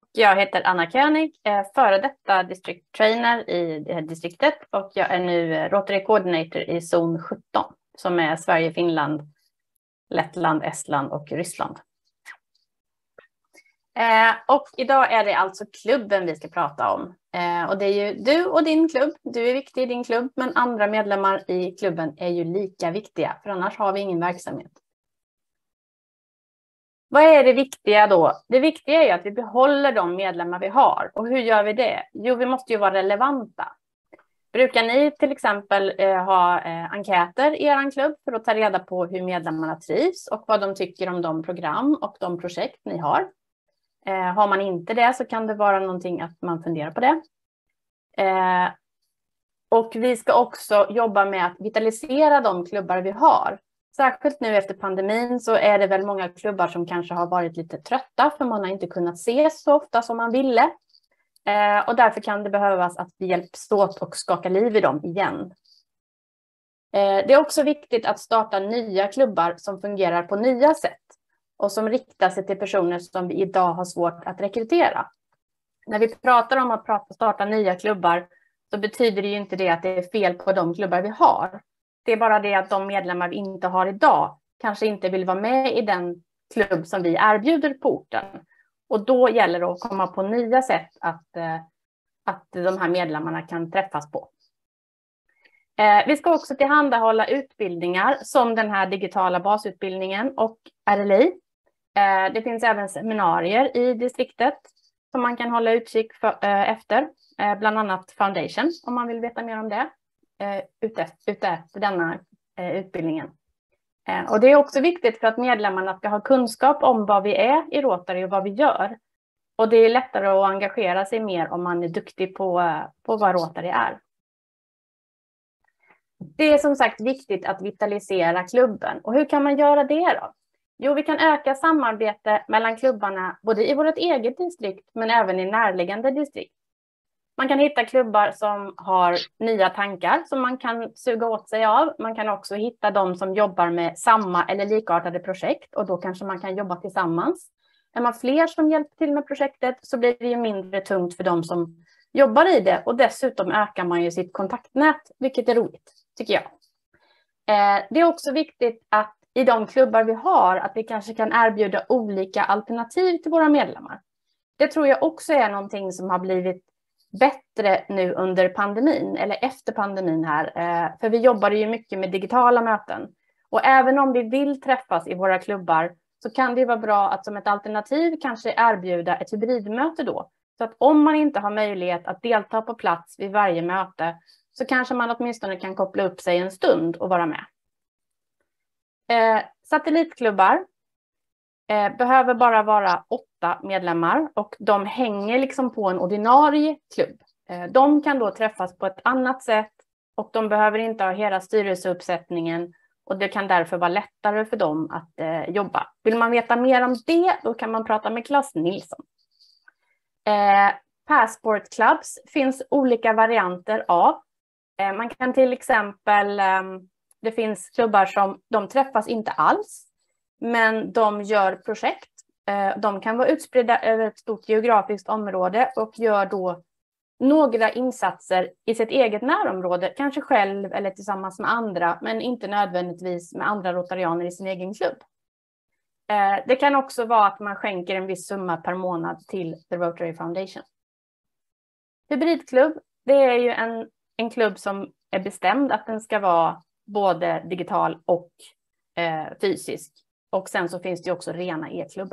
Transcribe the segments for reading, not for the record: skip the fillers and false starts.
jag heter Anna König, före detta district trainer i det här distriktet och jag är nu Rotary Coordinator i zon 17 som är Sverige, Finland, Lettland, Estland och Ryssland. Och idag är det alltså klubben vi ska prata om. Och det är ju du och din klubb. Du är viktig i din klubb, men andra medlemmar i klubben är ju lika viktiga, för annars har vi ingen verksamhet. Vad är det viktiga då? Det viktiga är ju att vi behåller de medlemmar vi har. Och hur gör vi det? Jo, vi måste ju vara relevanta. Brukar ni till exempel ha enkäter i er klubb för att ta reda på hur medlemmarna trivs och vad de tycker om de program och de projekt ni har? Har man inte det så kan det vara någonting att man funderar på det. Och vi ska också jobba med att vitalisera de klubbar vi har. Särskilt nu efter pandemin så är det väl många klubbar som kanske har varit lite trötta för man har inte kunnat ses så ofta som man ville. Och därför kan det behövas att vi hjälps åt och skaka liv i dem igen. Det är också viktigt att starta nya klubbar som fungerar på nya sätt och som riktar sig till personer som vi idag har svårt att rekrytera. När vi pratar om att starta nya klubbar så betyder det ju inte det att det är fel på de klubbar vi har. Det är bara det att de medlemmar vi inte har idag kanske inte vill vara med i den klubb som vi erbjuder på orten. Och då gäller det att komma på nya sätt att de här medlemmarna kan träffas på. Vi ska också tillhandahålla utbildningar som den här digitala basutbildningen och RLI. Det finns även seminarier i distriktet som man kan hålla utkik efter. Bland annat Foundation om man vill veta mer om det. Efter denna utbildningen. Och det är också viktigt för att medlemmarna ska ha kunskap om vad vi är i Rotary och vad vi gör. Och det är lättare att engagera sig mer om man är duktig på vad Rotary är. Det är som sagt viktigt att vitalisera klubben. Och hur kan man göra det då? Jo, vi kan öka samarbete mellan klubbarna både i vårt eget distrikt men även i närliggande distrikt. Man kan hitta klubbar som har nya tankar som man kan suga åt sig av. Man kan också hitta de som jobbar med samma eller likartade projekt och då kanske man kan jobba tillsammans. Är man fler som hjälper till med projektet så blir det ju mindre tungt för de som jobbar i det och dessutom ökar man ju sitt kontaktnät, vilket är roligt, tycker jag. Det är också viktigt att i de klubbar vi har att vi kanske kan erbjuda olika alternativ till våra medlemmar. Det tror jag också är någonting som har blivit bättre nu under pandemin eller efter pandemin här. För vi jobbar ju mycket med digitala möten. Och även om vi vill träffas i våra klubbar så kan det vara bra att som ett alternativ kanske erbjuda ett hybridmöte då. Så att om man inte har möjlighet att delta på plats vid varje möte så kanske man åtminstone kan koppla upp sig en stund och vara med. Satellitklubbar behöver bara vara 8 medlemmar och de hänger liksom på en ordinarie klubb. De kan då träffas på ett annat sätt och de behöver inte ha hela styrelseuppsättningen och det kan därför vara lättare för dem att jobba. Vill man veta mer om det då kan man prata med Claes Nilsson. Passport Clubs finns olika varianter av. Man kan till exempel, det finns klubbar som de träffas inte alls. Men de gör projekt. De kan vara utspridda över ett stort geografiskt område och gör då några insatser i sitt eget närområde. Kanske själv eller tillsammans med andra, men inte nödvändigtvis med andra rotarianer i sin egen klubb. Det kan också vara att man skänker en viss summa per månad till The Rotary Foundation. Hybridklubb, det är ju en klubb som är bestämd att den ska vara både digital och fysisk. Och sen så finns det också rena e-klubbar.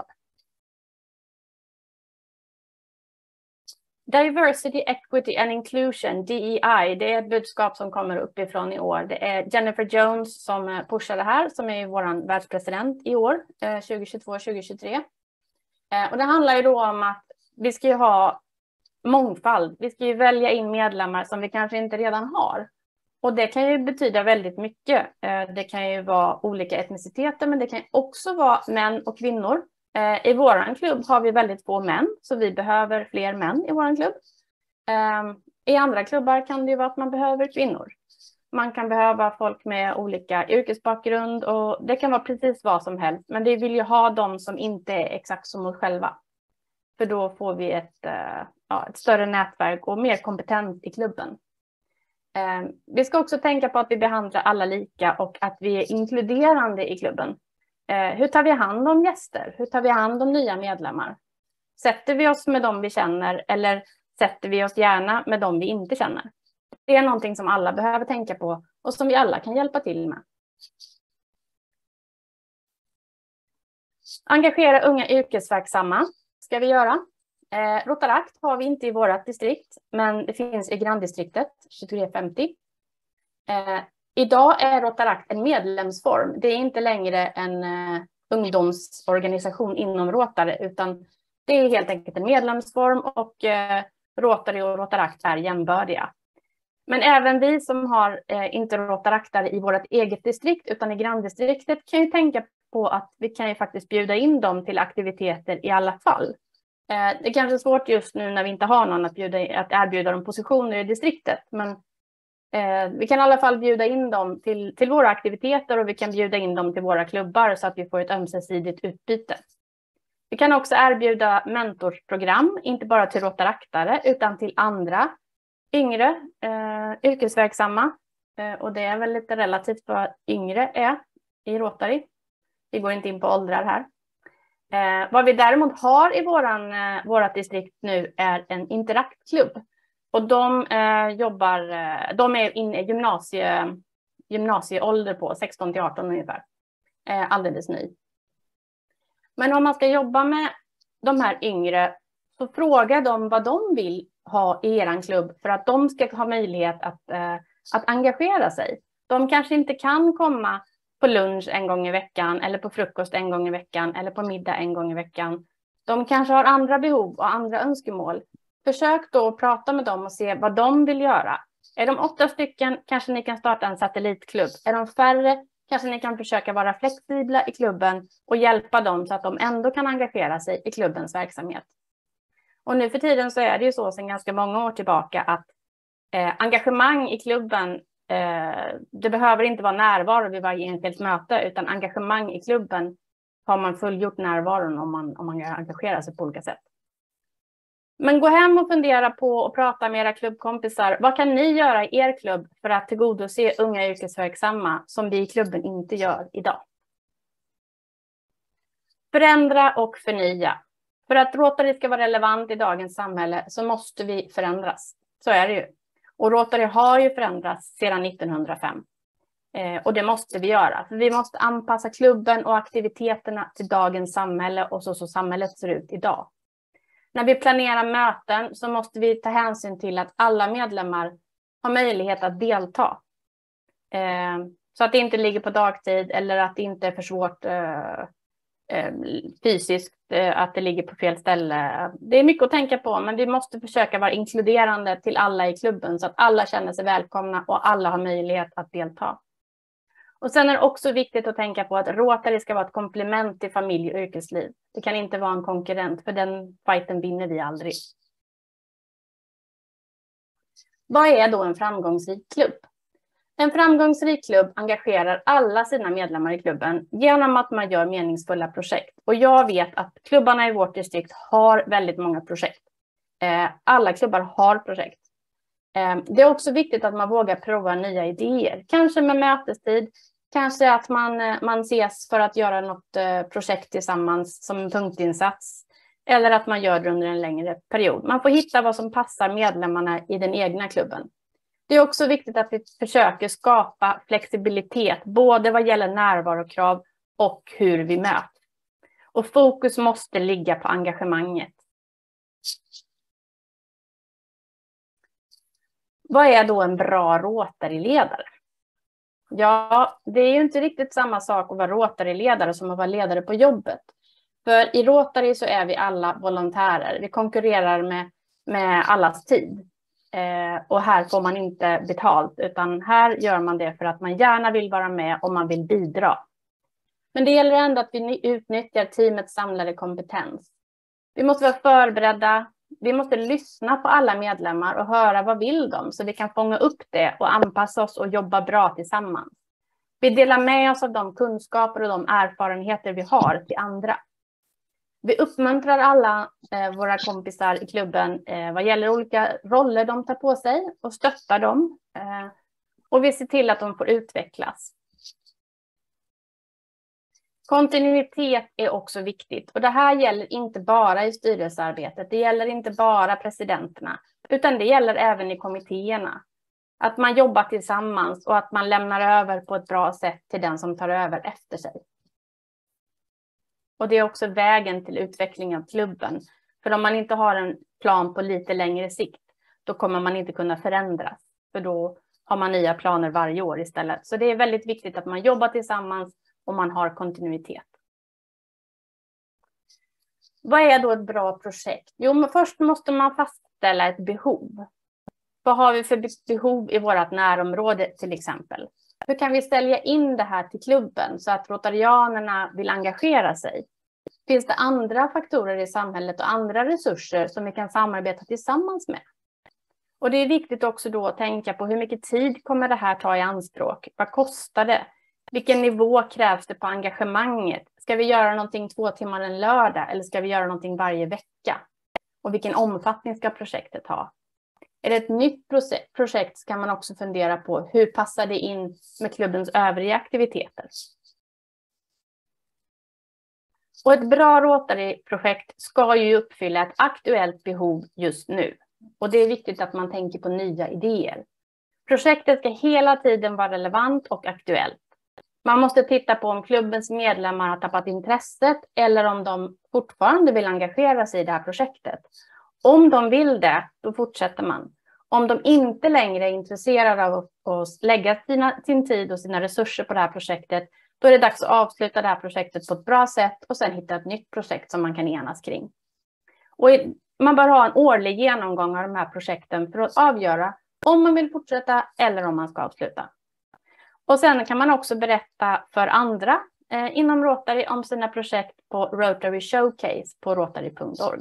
Diversity, Equity and Inclusion, DEI, det är ett budskap som kommer uppifrån i år. Det är Jennifer Jones som pushar det här, som är vår världspresident i år, 2022-2023. Och det handlar ju då om att vi ska ju ha mångfald. Vi ska ju välja in medlemmar som vi kanske inte redan har. Och det kan ju betyda väldigt mycket. Det kan ju vara olika etniciteter men det kan också vara män och kvinnor. I våran klubb har vi väldigt få män så vi behöver fler män i våran klubb. I andra klubbar kan det ju vara att man behöver kvinnor. Man kan behöva folk med olika yrkesbakgrund och det kan vara precis vad som helst. Men vi vill ju ha de som inte är exakt som oss själva. För då får vi ett större nätverk och mer kompetens i klubben. Vi ska också tänka på att vi behandlar alla lika och att vi är inkluderande i klubben. Hur tar vi hand om gäster? Hur tar vi hand om nya medlemmar? Sätter vi oss med dem vi känner eller sätter vi oss gärna med dem vi inte känner? Det är någonting som alla behöver tänka på och som vi alla kan hjälpa till med. Engagera unga yrkesverksamma ska vi göra. Rotaract har vi inte i vårt distrikt, men det finns i granndistriktet 2350. Idag är Rotaract en medlemsform. Det är inte längre en ungdomsorganisation inom Rotary, utan det är helt enkelt en medlemsform och Rotary och Rotaract är jämbördiga. Men även vi som har inte Rotaraktare i vårt eget distrikt utan i granndistriktet kan ju tänka på att vi kan ju faktiskt bjuda in dem till aktiviteter i alla fall. Det är kanske svårt just nu när vi inte har någon att erbjuda dem positioner i distriktet, men vi kan i alla fall bjuda in dem till våra aktiviteter och vi kan bjuda in dem till våra klubbar så att vi får ett ömsesidigt utbyte. Vi kan också erbjuda mentorsprogram, inte bara till rotaraktare utan till andra yngre yrkesverksamma. Och det är väl lite relativt vad yngre är i Rotary. Vi går inte in på åldrar här. Vad vi däremot har i vårat distrikt nu är en interaktklubb. Och de är inne i gymnasieålder på 16 till 18 ungefär. Alldeles ny. Men om man ska jobba med de här yngre så fråga dem vad de vill ha i er klubb för att de ska ha möjlighet att engagera sig. De kanske inte kan komma på lunch en gång i veckan eller på frukost en gång i veckan eller på middag en gång i veckan. De kanske har andra behov och andra önskemål. Försök då att prata med dem och se vad de vill göra. Är de 8 stycken kanske ni kan starta en satellitklubb. Är de färre kanske ni kan försöka vara flexibla i klubben och hjälpa dem så att de ändå kan engagera sig i klubbens verksamhet. Och nu för tiden så är det ju så sedan ganska många år tillbaka att engagemang i klubben, det behöver inte vara närvaro vid varje enskilt möte, utan engagemang i klubben har man fullgjort närvaron om man engagerar sig på olika sätt. Men gå hem och fundera på och prata med era klubbkompisar. Vad kan ni göra i er klubb för att tillgodose unga yrkesverksamma som vi i klubben inte gör idag? Förändra och förnya. För att Rotary ska vara relevant i dagens samhälle så måste vi förändras. Så är det ju. Och Rotary har ju förändrats sedan 1905. Och det måste vi göra. För vi måste anpassa klubben och aktiviteterna till dagens samhälle och så samhället ser ut idag. När vi planerar möten så måste vi ta hänsyn till att alla medlemmar har möjlighet att delta. Så att det inte ligger på dagtid eller att det inte är för svårt fysiskt, att det ligger på fel ställe. Det är mycket att tänka på, men vi måste försöka vara inkluderande till alla i klubben så att alla känner sig välkomna och alla har möjlighet att delta. Och sen är det också viktigt att tänka på att Rotary ska vara ett komplement till familj- och yrkesliv. Det kan inte vara en konkurrent, för den fighten vinner vi aldrig. Vad är då en framgångsrik klubb? En framgångsrik klubb engagerar alla sina medlemmar i klubben genom att man gör meningsfulla projekt. Och jag vet att klubbarna i vårt distrikt har väldigt många projekt. Alla klubbar har projekt. Det är också viktigt att man vågar prova nya idéer. Kanske med mötestid, kanske att man ses för att göra något projekt tillsammans som en punktinsats. Eller att man gör det under en längre period. Man får hitta vad som passar medlemmarna i den egna klubben. Det är också viktigt att vi försöker skapa flexibilitet, både vad gäller närvarokrav och hur vi möts. Och fokus måste ligga på engagemanget. Vad är då en bra Rotary-ledare? Ja, det är ju inte riktigt samma sak att vara Rotary-ledare som att vara ledare på jobbet. För i Rotary så är vi alla volontärer. Vi konkurrerar med allas tid. Och här får man inte betalt, utan här gör man det för att man gärna vill vara med och man vill bidra. Men det gäller ändå att vi utnyttjar teamets samlade kompetens. Vi måste vara förberedda. Vi måste lyssna på alla medlemmar och höra vad vill de så vi kan fånga upp det och anpassa oss och jobba bra tillsammans. Vi delar med oss av de kunskaper och de erfarenheter vi har till andra. Vi uppmuntrar alla våra kompisar i klubben vad gäller olika roller de tar på sig och stöttar dem. Och vi ser till att de får utvecklas. Kontinuitet är också viktigt och det här gäller inte bara i styrelsearbetet. Det gäller inte bara presidenterna utan det gäller även i kommittéerna. Att man jobbar tillsammans och att man lämnar över på ett bra sätt till den som tar över efter sig. Och det är också vägen till utveckling av klubben. För om man inte har en plan på lite längre sikt, då kommer man inte kunna förändras. För då har man nya planer varje år istället. Så det är väldigt viktigt att man jobbar tillsammans och man har kontinuitet. Vad är då ett bra projekt? Jo, men först måste man fastställa ett behov. Vad har vi för behov i vårt närområde till exempel? Hur kan vi sälja in det här till klubben så att rotarianerna vill engagera sig? Finns det andra faktorer i samhället och andra resurser som vi kan samarbeta tillsammans med? Och det är viktigt också då att tänka på hur mycket tid kommer det här ta i anspråk? Vad kostar det? Vilken nivå krävs det på engagemanget? Ska vi göra någonting 2 timmar en lördag eller ska vi göra någonting varje vecka? Och vilken omfattning ska projektet ha? Är det ett nytt projekt så kan man också fundera på hur passar det in med klubbens övriga aktiviteter. Och ett bra Rotary-projekt ska ju uppfylla ett aktuellt behov just nu. Och det är viktigt att man tänker på nya idéer. Projektet ska hela tiden vara relevant och aktuellt. Man måste titta på om klubbens medlemmar har tappat intresset eller om de fortfarande vill engagera sig i det här projektet. Om de vill det, då fortsätter man. Om de inte längre är intresserade av att lägga sin tid och sina resurser på det här projektet, då är det dags att avsluta det här projektet på ett bra sätt och sen hitta ett nytt projekt som man kan enas kring. Och man bör ha en årlig genomgång av de här projekten för att avgöra om man vill fortsätta eller om man ska avsluta. Och sen kan man också berätta för andra inom Rotary om sina projekt på Rotary Showcase på rotary.org.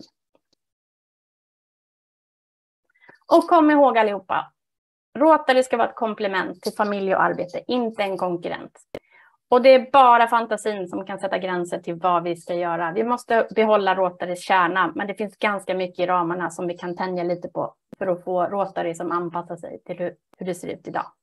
Och kom ihåg allihopa, Rotary ska vara ett komplement till familj och arbete, inte en konkurrent. Och det är bara fantasin som kan sätta gränser till vad vi ska göra. Vi måste behålla Rotarys kärna, men det finns ganska mycket i ramarna som vi kan tänja lite på för att få Rotary som anpassar sig till hur det ser ut idag.